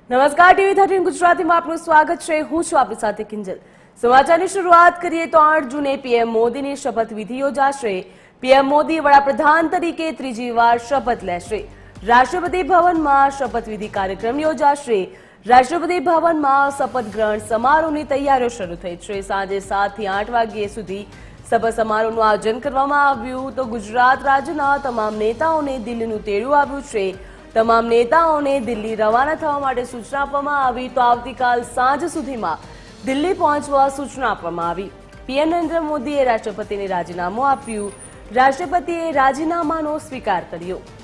નમસ્કાર, TV13 ગુજરાતીમાં આપનું સ્વાગત છે। હું છું આપની સાથે કિંજલ। સમાચારની શરૂઆત કરીએ તો 8 જૂને પીએમ મોદીની શપથવિધિ યોજાશે। પીએમ મોદી વડાપ્રધાન તરીકે ત્રીજી વાર શપથ લેશે। રાષ્ટ્રપતિ ભવનમાં શપથવિધિ કાર્યક્રમ યોજાશે। રાષ્ટ્રપતિ ભવનમાં શપથ ગ્રહણ સમારોહની તૈયારીઓ શરૂ થઈ છે। સાંજે 7 થી 8 વાગ્યા સુધી શપથ સમારોહનું આયોજન કરવામાં આવ્યું તો ગુજરાત રાજ્યના તમામ નેતાઓને દિલ્હીનું તેડું આવ્યું છે। તમામ નેતાઓને દિલ્હી રવાના થવા માટે સૂચના આપવામાં આવી તો આવતીકાલ સાંજ સુધીમાં દિલ્હી પહોંચવા સૂચના આપવામાં આવી। પીએમ નરેન્દ્ર મોદીએ રાષ્ટ્રપતિને રાજીનામું આપ્યું। રાષ્ટ્રપતિએ રાજીનામાનો સ્વીકાર કર્યો।